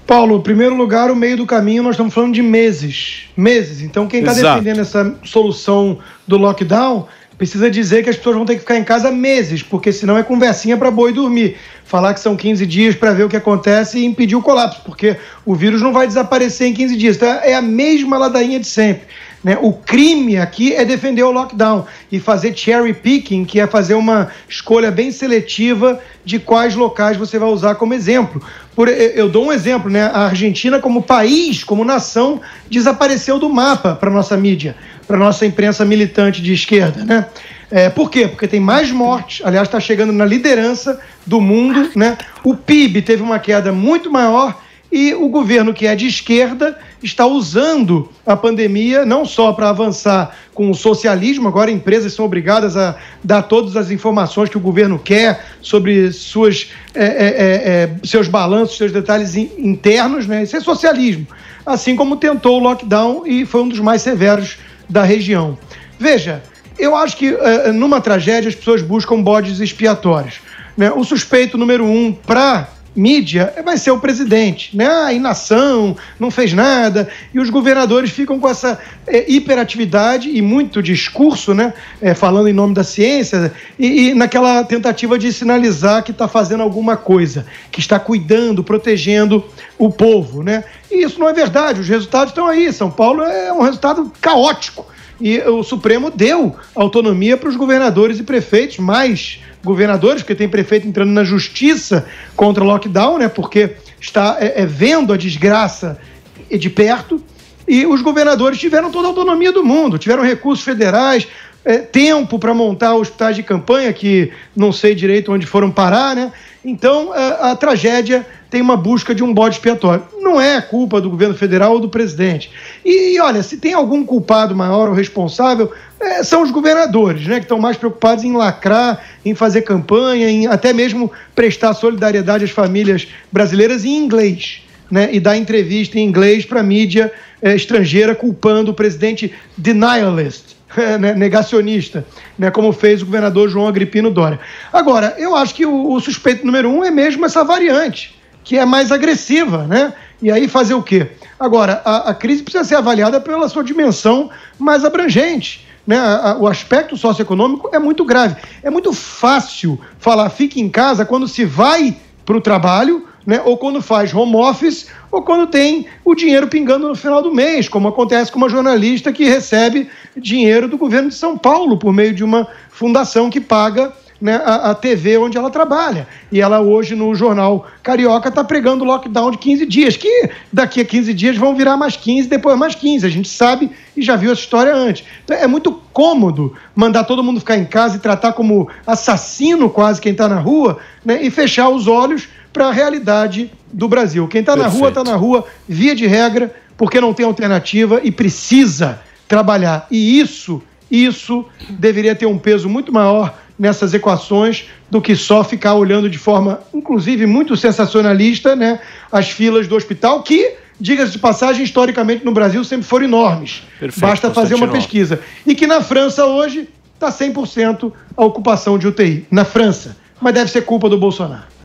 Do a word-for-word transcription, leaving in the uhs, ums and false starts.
Paulo, em primeiro lugar, o meio do caminho, nós estamos falando de meses. Meses. Então, quem está defendendo essa solução do lockdown precisa dizer que as pessoas vão ter que ficar em casa meses, porque senão é conversinha para boi dormir. Falar que são quinze dias para ver o que acontece e impedir o colapso, porque o vírus não vai desaparecer em quinze dias. Então, é a mesma ladainha de sempre. Né? O crime aqui é defender o lockdown e fazer cherry picking, que é fazer uma escolha bem seletiva de quais locais você vai usar como exemplo. Por, eu dou um exemplo, né? A Argentina como país, como nação, desapareceu do mapa para a nossa mídia, para a nossa imprensa militante de esquerda. Né? É, por quê? Porque tem mais mortes, aliás, está chegando na liderança do mundo. Né? O P I B teve uma queda muito maior e o governo, que é de esquerda, está usando a pandemia não só para avançar com o socialismo, agora empresas são obrigadas a dar todas as informações que o governo quer sobre suas, é, é, é, seus balanços, seus detalhes internos, né? Isso é socialismo, assim como tentou o lockdown e foi um dos mais severos da região. Veja, eu acho que é, numa tragédia as pessoas buscam bodes expiatórios. Né? O suspeito número um para mídia vai ser o presidente, né? A inação, não fez nada, e os governadores ficam com essa é, hiperatividade e muito discurso, né? É, falando em nome da ciência, e, e naquela tentativa de sinalizar que está fazendo alguma coisa, que está cuidando, protegendo o povo, né? E isso não é verdade, os resultados estão aí. São Paulo é um resultado caótico, e o Supremo deu autonomia para os governadores e prefeitos, mais governadores, porque tem prefeito entrando na justiça contra o lockdown, né, porque está é, é, vendo a desgraça de perto, e os governadores tiveram toda a autonomia do mundo, tiveram recursos federais, é, tempo para montar hospitais de campanha, que não sei direito onde foram parar, né? Então, a, a tragédia tem uma busca de um bode expiatório. Não é culpa do governo federal ou do presidente. E, e olha, se tem algum culpado maior ou responsável, é, são os governadores, né, que estão mais preocupados em lacrar, em fazer campanha, em até mesmo prestar solidariedade às famílias brasileiras em inglês, né, e dar entrevista em inglês para a mídia é, estrangeira, culpando o presidente denialist, né, negacionista, né, como fez o governador João Agripino Dória. Agora, eu acho que o, o suspeito número um é mesmo essa variante, que é mais agressiva, né? E aí fazer o quê? Agora, a, a crise precisa ser avaliada pela sua dimensão mais abrangente. Né? A, a, o aspecto socioeconômico é muito grave. É muito fácil falar fique em casa quando se vai para o trabalho, né? Ou quando faz home office, ou quando tem o dinheiro pingando no final do mês, como acontece com uma jornalista que recebe dinheiro do governo de São Paulo por meio de uma fundação que paga, né, a, a T V onde ela trabalha. E ela hoje no jornal Carioca está pregando lockdown de quinze dias, que daqui a quinze dias vão virar mais quinze, depois mais quinze. A gente sabe e já viu essa história antes. Então é muito cômodo mandar todo mundo ficar em casa e tratar como assassino quase quem está na rua, né, e fechar os olhos para a realidade do Brasil. Quem está na rua, está na rua, via de regra, porque não tem alternativa e precisa trabalhar. E isso, isso deveria ter um peso muito maior nessas equações do que só ficar olhando de forma, inclusive, muito sensacionalista, né, as filas do hospital, que, diga-se de passagem, historicamente no Brasil sempre foram enormes. Perfeito, basta fazer uma pesquisa. E que na França hoje está cem por cento a ocupação de U T I. Na França. Mas deve ser culpa do Bolsonaro.